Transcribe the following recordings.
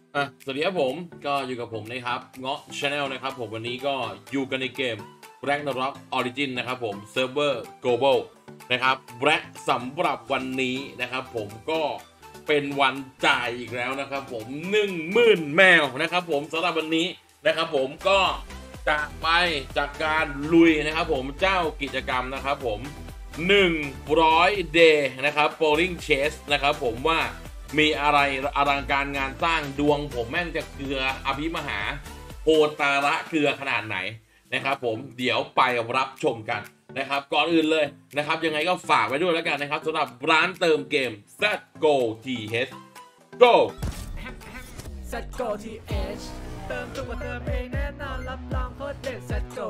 สวัสดีครับผมก็อยู่กับผมนะครับเงาะชาแนลนะครับผมวันนี้ก็อยู่กันในเกม Ragnarok Origin นะครับผมเซิร์ฟเวอร์ Global นะครับและสำหรับวันนี้นะครับผมก็เป็นวันจ่ายอีกแล้วนะครับผม10,000แมวนะครับผมสำหรับวันนี้นะครับผมก็จะไปจากการลุยนะครับผมเจ้ากิจกรรมนะครับผม100 dayนะครับ Bowling Chase นะครับผมว่ามีอะไรอลังการงานสร้างดวงผมแม่งจะเกลืออภิมหาโหตาระเกลือขนาดไหนนะครับผมเดี๋ยวไปรับชมกันนะครับก่อนอื่นเลยนะครับยังไงก็ฝากไว้ด้วยแล้วกันนะครับสำหรับร้านเติมเกม ZGO TH Go ZGO TH เติมถูกกว่าเติมเองแน่นอนรับรองโคตรเด็ด ZGO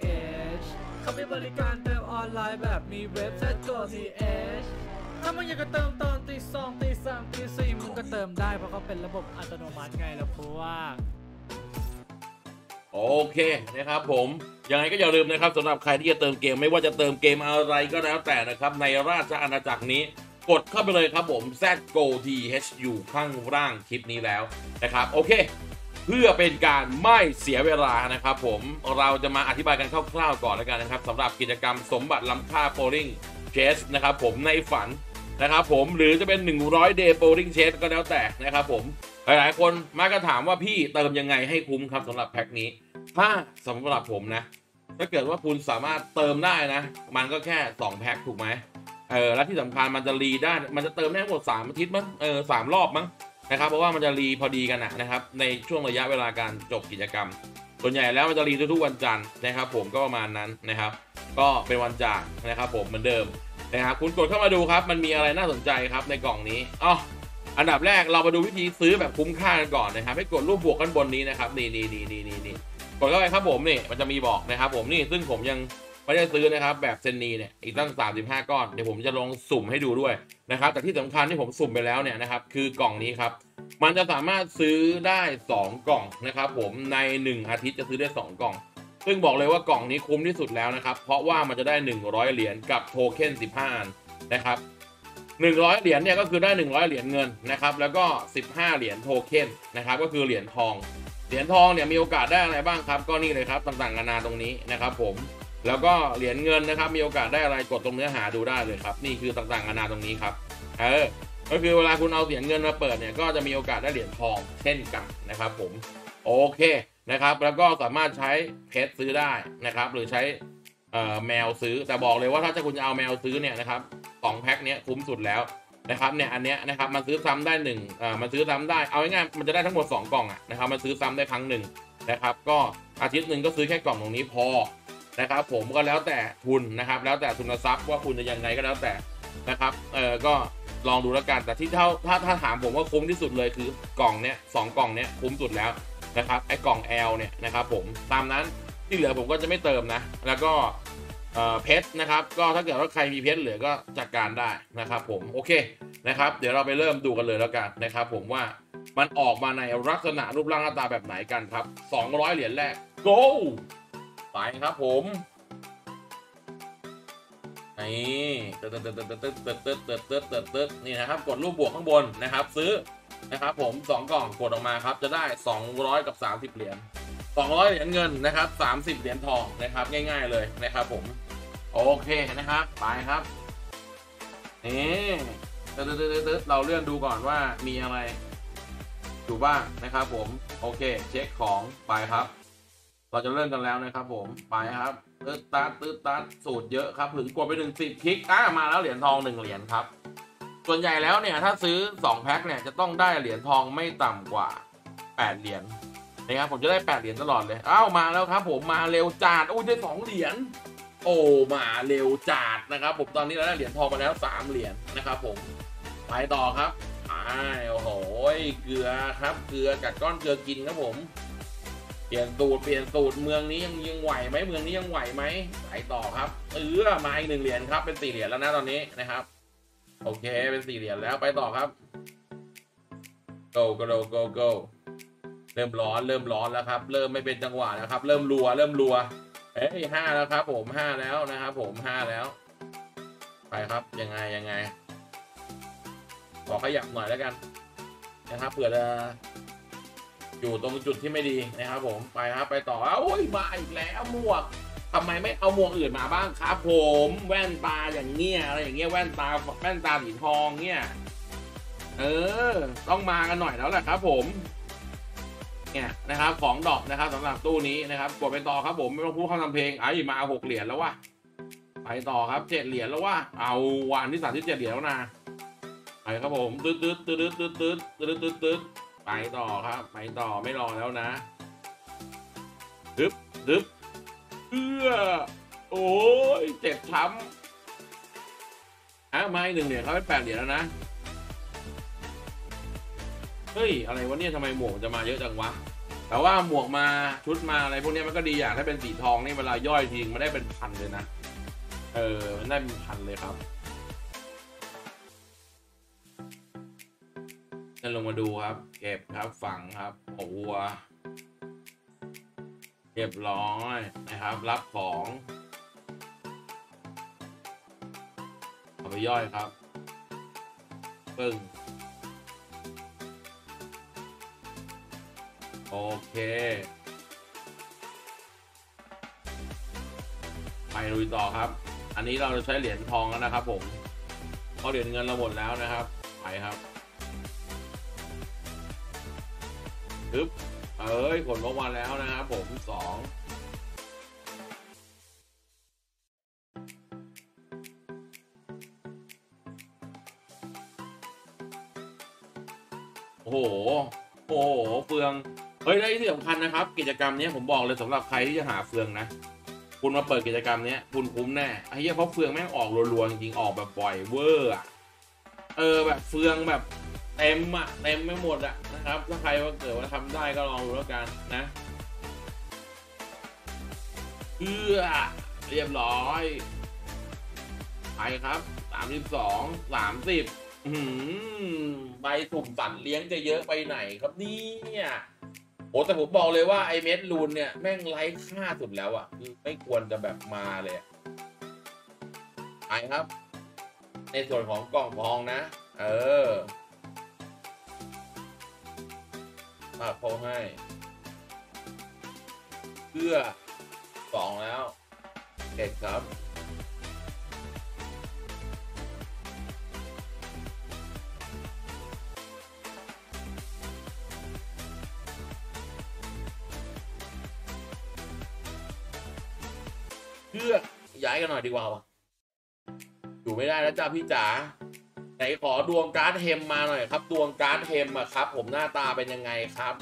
TH เขามีบริการเติมออนไลน์แบบมีเว็บ ZGO TH ถ้ามึงอยากจะเติมตอนตีสองตีสามตีสี่มึงก็เติมได้เพราะเขาเป็นระบบอัตโนมัติไงล่ะพวกโอเคนะครับผมยังไงก็อย่าลืมนะครับสำหรับใครที่จะเติมเกมไม่ว่าจะเติมเกมอะไรก็แล้วแต่นะครับในราชอาณาจักรนี้กดเข้าไปเลยครับผม ZGO TH อยู่ข้างล่างคลิปนี้แล้วนะครับโอเคเพื่อเป็นการไม่เสียเวลานะครับผมเราจะมาอธิบายกันคร่าวๆก่อนแล้วกันนะครับสำหรับกิจกรรมสมบัติล้ำค่า Bowling Chase นะครับผมในฝันนะครับผมหรือจะเป็น100 day Bowling Chase ก็แล้วแต่นะครับผมหลายๆคนมาก็ถามว่าพี่เติมยังไงให้คุ้มครับสำหรับแพ็คนี้ถ้าสำหรับผมนะถ้าเกิดว่าคุณสามารถเติมได้นะมันก็แค่2แพ็คถูกไหมและที่สำคัญมันจะรีได้มันจะเติมได้ทั้งหมด3อาทิตย์มั้ง3 รอบมั้งนะครับเพราะว่ามันจะรีพอดีกันนะครับในช่วงระยะเวลาการจบกิจกรรมส่วนใหญ่แล้วมันจะรีทุกๆวันจันทร์นะครับผมก็ประมาณนั้นนะครับก็เป็นวันจ่ายนะครับผมเหมือนเดิมนะครับคุณกดเข้ามาดูครับมันมีอะไรน่าสนใจครับในกล่องนี้อันดับแรกเรามาดูวิธีซื้อแบบคุ้มค่ากันก่อนนะครับให้กดรูปบวกข้างบนนี้นะครับนี่กดเข้าไปครับผมนี่มันจะมีบอกนะครับผมนี่ซึ่งผมยังไม่ได้ซื้อนะครับแบบเซนนีเนี่ยอีกตั้ง35ก้อนเดี๋ยวผมจะลองสุ่มให้ดูด้วยนะครับแต่ที่สำคัญที่ผมสุ่มไปแล้วเนี่ยนะครับคือกล่องนี้ครับมันจะสามารถซื้อได้2กล่องนะครับผมใน1อาทิตย์จะซื้อได้2กล่องซึ่งบอกเลยว่ากล่องนี้คุ้มที่สุดแล้วนะครับเพราะว่ามันจะได้100เหรียญกับโทเค็น15อันนะครับ100เหรียญเนี่ยก็คือได้100เหรียญเงินนะครับแล้วก็15เหรียญโทเค็นนะครับก็คือเหรียญทองเนี่ยมีโอกาสได้อะไรบ้างครับก็นี่เลยครับต่างๆนานาตรงนี้นะครับผมแล้วก็เหรียญเงินนะครับมีโอกาสได้อะไรกดตรงเนื้อหาดูได้เลยครับนี่คือต่างๆนานาตรงนี้ครับก็คือเวลาคุณเอาเหรียญเงินมาเปิดเนี่ยก็จะมีโอกาสได้เหรียญทองเช่นกันนะครับผมโอเคนะครับแล้วก็สามารถใช้เพชรซื้อได้นะครับหรือใช้แมวซื้อแต่บอกเลยว่าถ้าคุณจะเอาแมวซื้อเนี่ยนะครับ2แพ็คเนี้ยคุ้มสุดแล้วนะครับเนี่ยอันเนี้ยนะครับมันซื้อซ้ำได้มันซื้อซ้ำได้เอาง่ายๆมันจะได้ทั้งหมด2กล่องนะครับมันซื้อซ้ำได้ครั้งหนึ่งนะครับก็อาทิตย์หนึ่งก็ซื้อแค่กล่องตรงนี้พอนะครับผมก็แล้วแต่ทุนนะครับแล้วแต่ทุนทรัพย์ว่าคุณจะยังไงก็แล้วแต่นะครับก็ลองดูแล้วกันแต่ที่ถ้าถามผมว่าคุ้มที่สุดเลยคือกล่องเนี้ย2กล่องเนี้ยคุ้มสุดแล้วนะครับไอ้กล่อง L เนี่ยนะครับผมตามนั้นที่เหลือผมก็จะไม่เติมนะแล้วก็เพชรนะครับก็ถ้าเกิดว่าใครมีเพชรเหลือก็จัดการได้นะครับผมโอเคนะครับเดี๋ยวเราไปเริ่มดูกันเลยแล้วกันนะครับผมว่ามันออกมาในลักษณะรูปร่างหน้าตาแบบไหนกันครับ200เหรียญแรก go ไปครับผมนี่นี่นะครับกดรูปบวกข้างบนนะครับซื้อนะครับผม2กล่องกดออกมาครับจะได้200กับ30เหรียญ200เหรียญเงินนะครับ30เหรียญทองนะครับง่ายๆเลยนะครับผมโอเคนะครับไปครับนี่เราเลื่อนดูก่อนว่ามีอะไรอยู่บ้างนะครับผมโอเคเช็คของไปครับเราจะเริ่มกันแล้วนะครับผมไปครับตืดตัดสูตรเยอะครับถึงกดไป10คลิกมาแล้วเหรียญทอง1เหรียญครับส่วนใหญ่แล้วเนี่ยถ้าซื้อ2แพ็คเนี่ยจะต้องได้เหรียญทองไม่ต่ำกว่า8เหรียญนะครับผมจะได้8เหรียญตลอดเลยมาแล้วครับผมมาเร็วจัดได้2เหรียญโอ้มาเร็วจัดนะครับผมตอนนี้เราได้เหรียญทองมาแล้ว3เหรียญนะครับผมไปต่อครับโอ้โหเกลือครับเกลือกัดก้อนเกลือกินครับผมเปลี่ยนสูตรเมืองนี้ยังไหวไหมเมืองนี้ยังไหวไหมไปต่อครับมาอีก1เหรียญครับเป็น4เหรียญแล้วนะตอนนี้นะครับโอเคเป็น4เหรียญแล้วไปต่อครับ goเริ่มร้อนแล้วครับเริ่มไม่เป็นจังหวะแล้วครับเริ่มรัว5แล้วครับผม5แล้วนะครับผม5แล้วไปครับยังไงขอขยับหน่อยแล้วกันนะครับเผื่อจะอยู่ตรงจุดที่ไม่ดีนะครับผมไปครับไปต่อโอ้ยมาอีกแล้วหมวกทำไมไม่เอาหมวกอื่นมาบ้างครับผมแว่นตาอย่างเงี้ยอะไรอย่างเงี้ยแว่นตาสีทองเงี้ยต้องมากันหน่อยแล้วแหละครับผมเนี่ยนะครับของดอกนะครับสำหรับตู้นี้นะครับกดไปต่อครับผมไม่ต้องพูดคำทำเพลงไอ้มา6 เหรียญแล้ววะไปต่อครับ7 เหรียญแล้ววะเอาวันที่37 เหรียญแล้วนะไปครับผมตืดไปต่อครับไปต่อไม่รอแล้วนะดึบโอ้ยเจ็บช้ำมา1 เหรียญเขาเป็น8 เหรียญแล้วนะเฮ้ยอะไรวะเนี่ยทำไมหมวกจะมาเยอะจังวะแต่ว่าหมวกมาชุดมาอะไรพวกนี้มันก็ดีอย่างถ้าเป็นสีทองนี่เวลาย่อยทิ้งมันได้เป็นพันเลยนะมันได้เป็นพันเลยครับจะลงมาดูครับเก็บครับฝังครับหัวเรียบร้อยนะครับรับของเอาไปย่อยครับปึ้งโอเคไปลุยต่อครับอันนี้เราจะใช้เหรียญทองแล้วนะครับผมเพราะเหรียญเงินเราหมดแล้วนะครับไปครับปึ๊บผลลงมาแล้วนะครับผม2โอ้โหเฟืองเฮ้ยได้ที่สำคัญนะครับกิจกรรมนี้ผมบอกเลยสำหรับใครที่จะหาเฟืองนะคุณมาเปิดกิจกรรมนี้คุณคุ้มแน่ไอ้เหี้ยเพราะเฟืองแม่งออกรัวๆจริงๆออกแบบบ่อยเวอร์แบบเฟืองแบบเต็มไม่หมดนะครับถ้าใครว่าเกิดว่าทำได้ก็ลองดูแล้วกันนะเรียบร้อยไปครับ32 30ใบสุ่มสัตว์เลี้ยงจะเยอะไปไหนครับเนี่ยโอ้แต่ผมบอกเลยว่าไอเม็ดลูนเนี่ยแม่งไร้ค่าสุดแล้วคือไม่ควรจะแบบมาเลยไปครับในส่วนของกล่องทองนะมาโพให้เพื่อ2แล้วเด็ดครับเพื่อย้ายกันหน่อยดีกว่าวะอยู่ไม่ได้แล้วจ้าพี่จ๋าไหนขอดวงการ์ดเฮมมาหน่อยครับดวงการ์ดเฮมครับผมหน้าตาเป็นยังไงครับ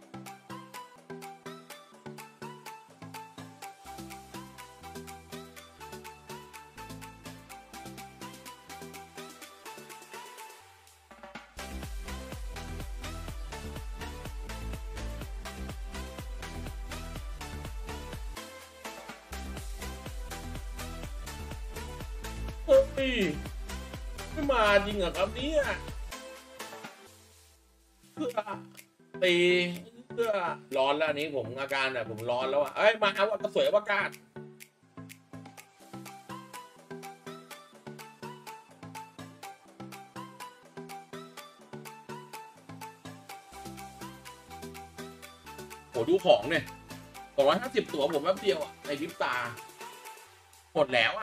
เฮ้ยไม่มาจริงเหรอครับเนี่ยเพื่อตีเพื่อร้อนแล้วนี้ผมอาการผมร้อนแล้วมาเอากระสวยอวกาศโหดูของเนี่ย250 ตัวผมแป๊บเดียวในพริบตาหมดแล้ว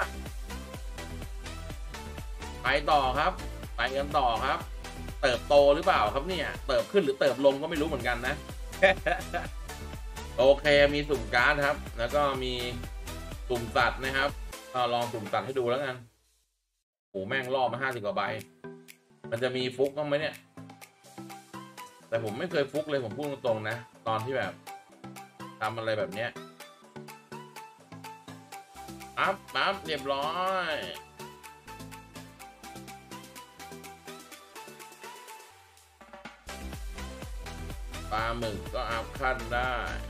ไปต่อครับไปกันต่อครับเติบโตหรือเปล่าครับเนี่ยเติบขึ้นหรือเติบลงก็ไม่รู้เหมือนกันนะ โอเคมีสุ่มการ์ดครับแล้วก็มีสุ่มสัตว์นะครับลองสุ่มสัตว์ให้ดูแล้วกันโอ้แม่งรอบมา50 กว่าใบมันจะมีฟุกบ้างไหมเนี่ยแต่ผมไม่เคยฟุกเลยผมพูดตรงๆนะตอนที่แบบทำอะไรแบบเนี้ยปั๊บเรียบร้อยปลาหมึกก็อัพขั้นได้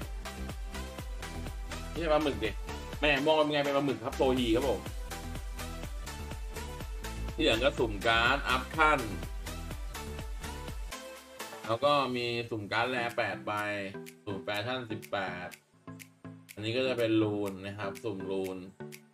นี่ใช่ปลาหมึกดิแม่มองเป็นไงเป็นปลาหมึกครับโซฮีครับผมที่เหลือก็สุ่มการ์ดอัพขั้นแล้วก็มีสุ่มการ์ดแร8 ใบสุ่มแฟชั่น18อันนี้ก็จะเป็นรูนนะครับสุ่มรูน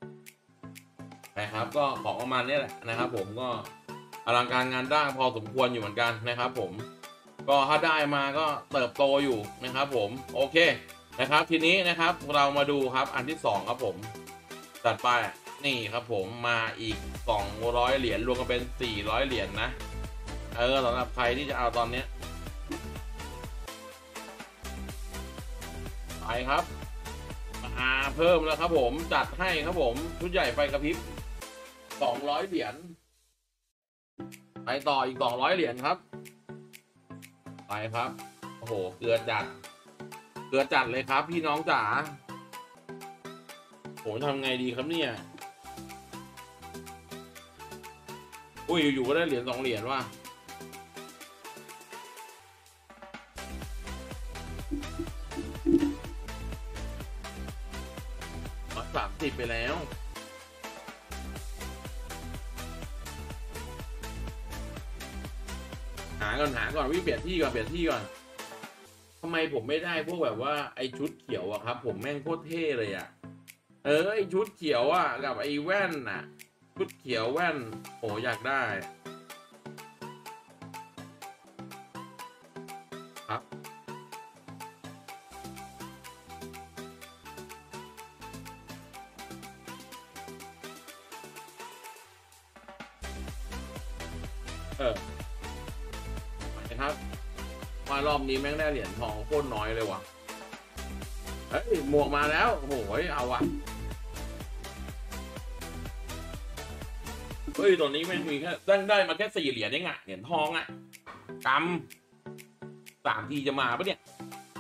นะครับก็ของประมาณนี้แหละนะครับผมก็อลังการงานด้างพอสมควรอยู่เหมือนกันนะครับผมก็ถ้าได้มาก็เติบโตอยู่นะครับผมโอเคนะครับทีนี้นะครับเรามาดูครับอันที่2ครับผมจัดไปนี่ครับผมมาอีก200เหรียญรวมกันเป็น400เหรียญนะสำหรับใครที่จะเอาตอนเนี้ยไปครับมาเพิ่มแล้วครับผมจัดให้ครับผมชุดใหญ่ไฟกระพริบ200เหรียญไปต่ออีก200เหรียญครับไปครับโอ้โหเกลือจัดเลยครับพี่น้องจ๋าผมทำไงดีครับเนี่ยอุ้ยอยู่ๆก็ได้เหรียญ2เหรียญว่ะ130ไปแล้วหาก่อนวิ่งเปลี่ยนที่ก่อนทำไมผมไม่ได้พวกแบบว่าไอชุดเขียวอะครับผมแม่งโคตรเท่เลยอะไอชุดเขียวอะกับไอแว่นอะชุดเขียวแว่นโอ้อยากได้ครับนะครับว่ารอบนี้แม่งได้เหรียญทองโคตรน้อยเลยว่ะเฮ้ยหมวกมาแล้วโอ้โหเอาว่ะเฮ้ยตอนนี้แม่งมีแค่ได้มาแค่4เหรียญเองอะเหรียญทองอะกำ3 ทีจะมาปะเนี่ย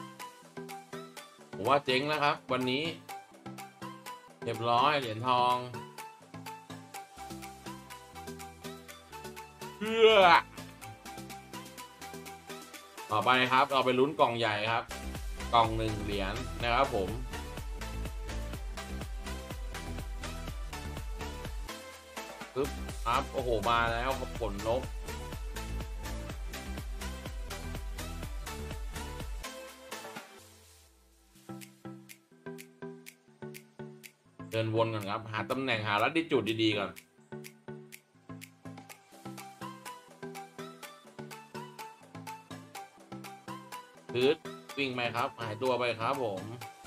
ผมว่าเจ๊งแล้วครับวันนี้เรียบร้อยเหรียญทองเพื่อต่อไปครับเราไปลุ้นกล่องใหญ่ครับกล่อง1เหรียญนะครับผมปึ๊บครับโอ้โหมาแล้วผลนกเดินวนกันครับหาตำแหน่งหาลัดที่จุดดีๆก่อนพื้นวิ่งไปครับหายตัวไปครับผม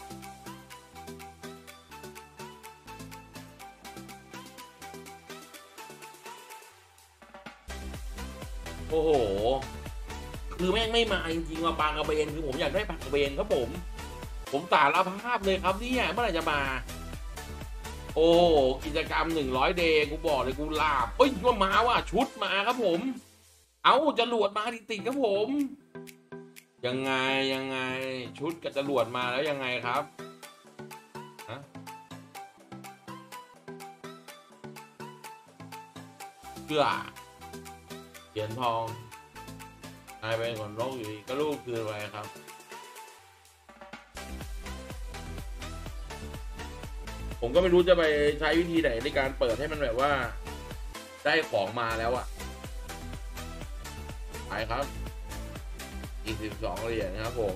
โอ้โหคือแม่งไม่มาจริงๆว่าปางกระเบนคือผมอยากได้ปางกระเบนครับผมสารภาพเลยครับเนี่ยเมื่อไหร่จะมาโอ้กิจกรรม100 เดย์กูบอกเลยกูลาบเอ้ยว่ามาว่ะชุดมาครับผมเอาจรวดมาติดๆครับผมยังไงชุดกับจรวดมาแล้วยังไงครับฮะเพื่อเหรียญทองนายเป็นคนโรคอยู่ดีก็ลูกคืนไปครับผมก็ไม่รู้จะไปใช้วิธีไหนในการเปิดให้มันแบบว่าได้ของมาแล้วอะไปครับอีก12 เหรียญครับผม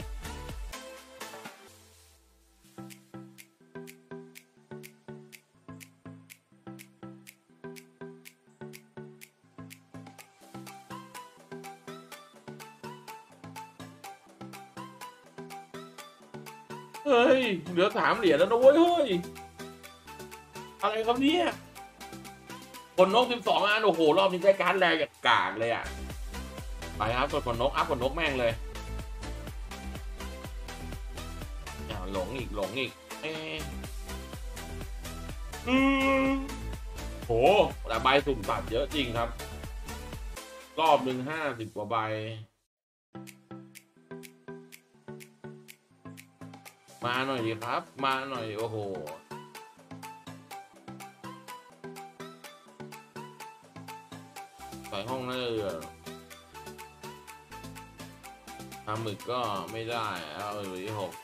เฮ้ยเหลือ3 เหรียญแล้วนะเว้ยเฮ้ยอะไรครับเนี่ยคนนก12 อันโอ้โหรอบนี้ได้การ์ดแรงจากกากเลยอะไปครับกดคนนกอัพคนนกแม่งเลยอย่าหลงอีกโหแต่ใบสุ่มตัดเยอะจริงครับรอบหนึ่ง50 กว่าใบมาหน่อยดีครับมาหน่อยโอ้โหใส่ห้องนั่นเลยทำหมึกก็ไม่ได้เอาอยู่ที่6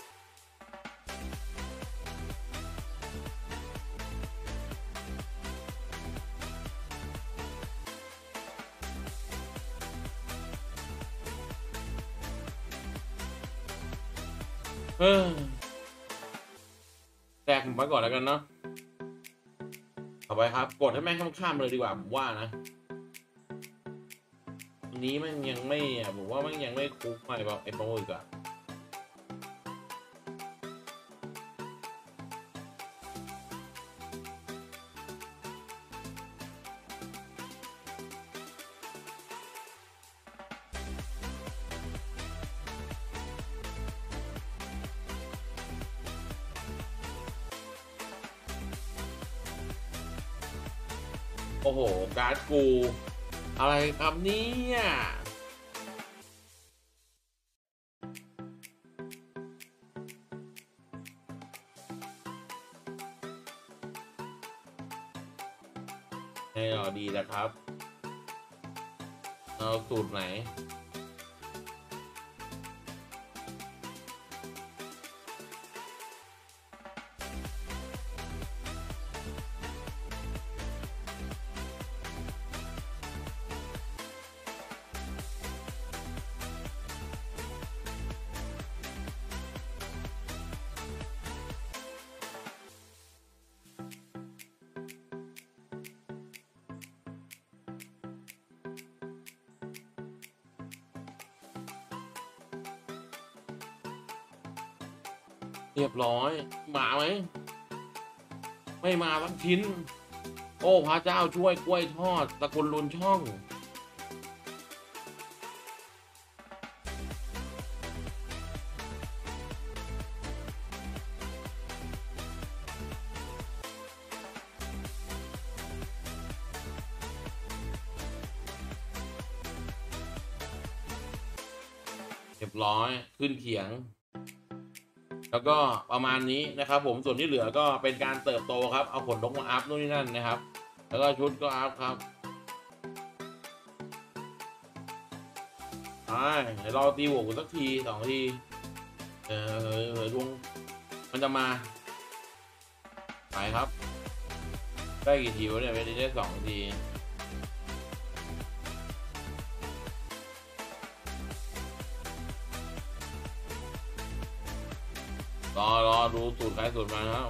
แตกผมไปก่อนแล้วกันเนาะต่อไปครับกดให้แม่งข้ามๆเลยดีกว่าผมว่านะนี้มันยังไม่ผมว่ามันยังไม่คุ้มไปแบบไอ้ปลาหมึกอะโอ้โหการ์ดกูอะไรครับเนี่ยให้เราดีแล้วครับเอาสูตรไหนเรียบร้อยมาไหมไม่มาสักชิ้นโอ้พระเจ้าช่วยกล้วยทอดตะกุลลุนช่องเรียบร้อยขึ้นเขียงแล้วก็ประมาณนี้นะครับผมส่วนที่เหลือก็เป็นการเติบโตครับเอาผลนกมาอัพนู่นนี่นั่นนะครับแล้วก็ชุดก็อัพครับเดี๋ยวรอตีบวกสักที2 ทีดวงมันจะมาไปครับได้กี่ทีวะเนี่ยไม่ได้2 ทีรอดูสูตรใครสูตรมาครับ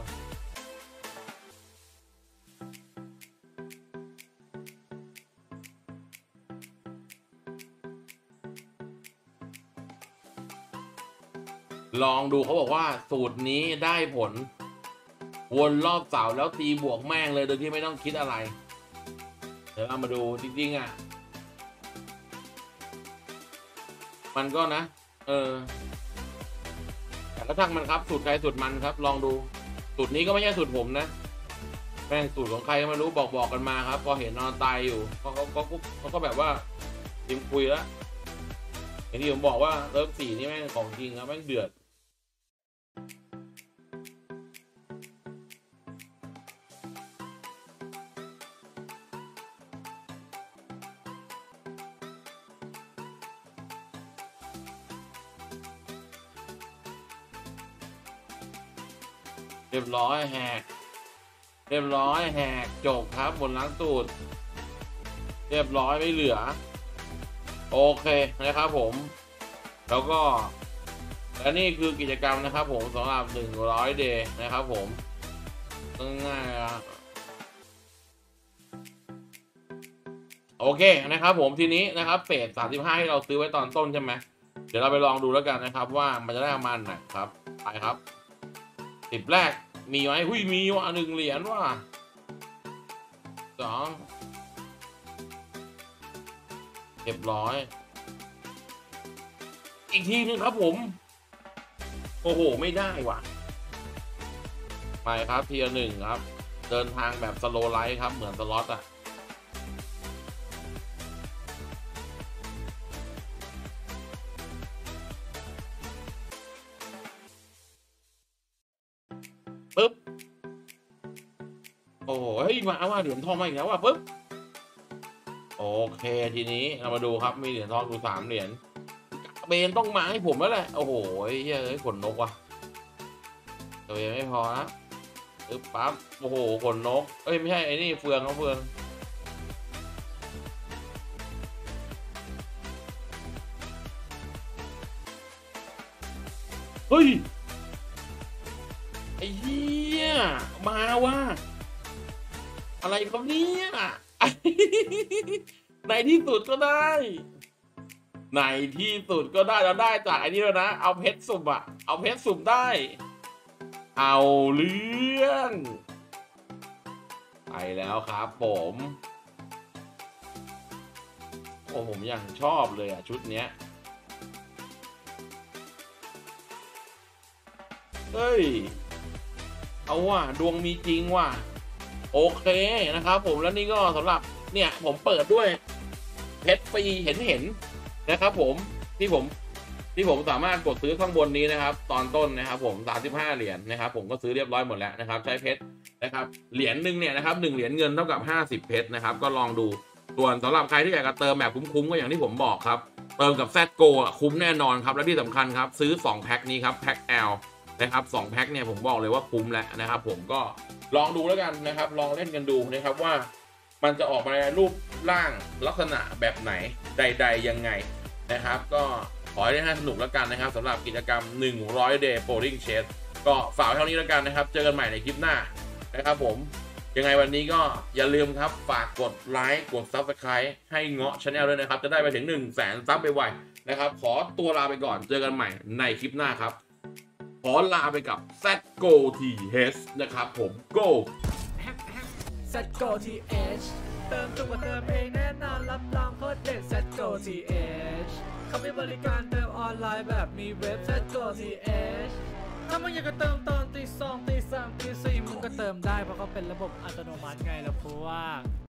ลองดูเขาบอกว่าสูตรนี้ได้ผลวนรอบเสาแล้วตีบวกแม่งเลยโดยที่ไม่ต้องคิดอะไรเดี๋ยวเรามาดูจริงๆอ่ะมันก็นะแต่ก็ช่างมันครับสูตรใครสูตรมันครับลองดูสูตรนี้ก็ไม่ใช่สูตรผมนะแม่งสูตรของใครก็ไม่รู้บอกกันมาครับพอเห็นนอนตายอยู่เขาก็แบบว่าทีมคุยแล้วอย่างที่ผมบอกว่าเลิฟ4นี่แม่งของจริงครับแม่งเดือดเรียบร้อยแหกเรียบร้อยแหกจบครับบนล้างตูดเรียบร้อยไม่เหลือโอเคนะครับผมแล้วก็และนี่คือกิจกรรมนะครับผมสำหรับ100 เดย์นะครับผมง่ายๆโอเคนะครับผมทีนี้นะครับเฟส35ที่เราซื้อไว้ตอนต้นใช่ไหมเดี๋ยวเราไปลองดูแล้วกันนะครับว่ามันจะได้ประมาณไหนครับไปครับ10 แรกมีไหมมีว่ะ1 เหรียญว่ะ2เรียบร้อยอีกทีนึงครับผมโอ้โหไม่ได้ว่ะไปครับทีละ1ครับเดินทางแบบสโลไลท์ครับเหมือนสล็อตอะปึ๊บโอ้โหเฮ้ยมาว่าเหรียญทองมาอีกแล้วว่ะปึ๊บโอเคทีนี้เรามาดูครับมีเหรียญทองดู3 เหรียญเบนต้องมาให้ผมแล้วแหละโอ้โหเฮ้ยขนนกว่ะตัวยังไม่พอนะปึ๊บปั๊บโอ้โหขนนกเอ้ยไม่ใช่ไอ้นี่เฟืองเขาเฟืองเฮ้ยไอ้เหี้ยมาว่ะอะไรครับเนี่ยในที่สุดก็ได้ในที่สุดก็ได้เราได้จากไอ้นี่แล้วนะเอาเพชรสุ่มอะเอาเพชรสุ่มได้เอาเรื่องไปแล้วครับผมโอ้ผมยังชอบเลยอ่ะชุดเนี้ยเฮ้ยเอาว่ะดวงมีจริงว่ะโอเคนะครับผมแล้วนี่ก็สำหรับเนี่ยผมเปิดด้วยเพชรฟรีเห็นนะครับผมที่ผมสามารถกดซื้อข้างบนนี้นะครับตอนต้นนะครับผม35เหรียญนะครับผมก็ซื้อเรียบร้อยหมดแล้วนะครับใช้เพชรนะครับเหรียญหนึ่งเนี่ยนะครับ1เหรียญเงินเท่ากับ50เพชรนะครับก็ลองดูส่วนสำหรับใครที่อยากจะเติมแบบคุ้มๆก็อย่างที่ผมบอกครับเติมกับ ZGO คุ้มแน่นอนครับและที่สำคัญครับซื้อ2แพ็คนี้ครับแพ็ค L นะครับ2แพ็คเนี่ยผมบอกเลยว่าคุ้มแล้วนะครับผมก็ลองดูแล้วกันนะครับลองเล่นกันดูนะครับว่ามันจะออกมาในรูปร่างลักษณะแบบไหนใดๆยังไงนะครับก็ขอให้ได้สนุกแล้วกันนะครับสำหรับกิจกรรม100 day Folding Chess ก็ฝากเท่านี้แล้วกันนะครับเจอกันใหม่ในคลิปหน้านะครับผมยังไงวันนี้ก็อย่าลืมครับฝากกดไลค์กด Subscribe ให้เงาะ Channel ด้วยนะครับจะได้ไปถึง 100,000 ซับไปไวนะครับขอตัวลาไปก่อนเจอกันใหม่ในคลิปหน้าครับขอลาไปกับ ZGO TH นะครับผม Go ZGO TH เติมถูกกว่าเติมเองแน่นอนรับรองโคตรเด็ด ZGO TH เขามีบริการเติมออนไลน์แบบมีเว็บ ZGO TH ถ้ามึงอยากจะเติมตอนตี 2 ตี 3 ตี 4มึงก็เติมได้เพราะเขาเป็นระบบอัตโนมัติไงล่ะพวก